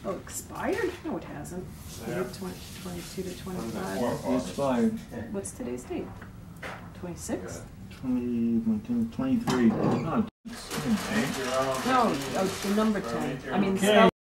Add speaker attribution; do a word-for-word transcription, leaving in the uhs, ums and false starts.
Speaker 1: Oh, expired? No, it hasn't.
Speaker 2: Yeah.
Speaker 1: twenty, twenty-two to twenty-five.
Speaker 3: It's expired.
Speaker 1: What's today's date? twenty-six?
Speaker 3: Twenty, twenty-three. No,
Speaker 1: No, oh, the number ten. I mean,
Speaker 3: Okay.
Speaker 1: spell